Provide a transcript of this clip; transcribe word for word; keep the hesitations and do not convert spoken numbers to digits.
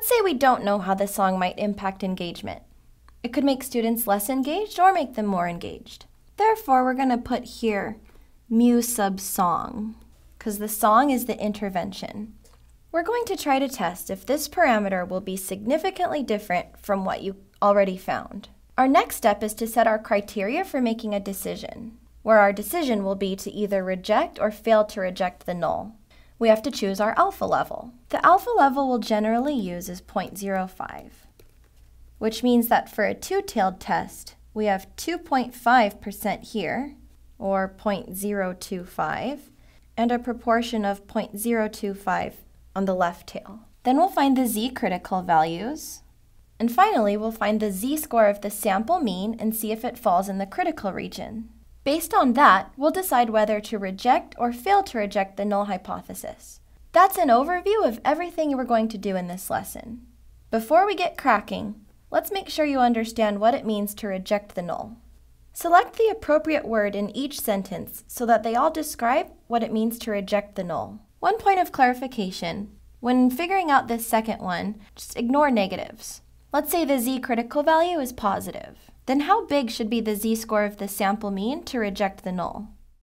Let's say we don't know how the song might impact engagement. It could make students less engaged or make them more engaged. Therefore, we're going to put here mu sub song, because the song is the intervention. We're going to try to test if this parameter will be significantly different from what you already found. Our next step is to set our criteria for making a decision, where our decision will be to either reject or fail to reject the null. We have to choose our alpha level. The alpha level we'll generally use is zero point zero five, which means that for a two-tailed test, we have two point five percent here, or zero point zero two five, and a proportion of zero point zero two five on the left tail. Then we'll find the z-critical values, and finally we'll find the z-score of the sample mean and see if it falls in the critical region. Based on that, we'll decide whether to reject or fail to reject the null hypothesis. That's an overview of everything we're going to do in this lesson. Before we get cracking, let's make sure you understand what it means to reject the null. Select the appropriate word in each sentence so that they all describe what it means to reject the null. One point of clarification, when figuring out this second one, just ignore negatives. Let's say the z-critical value is positive. Then how big should be the z-score of the sample mean to reject the null?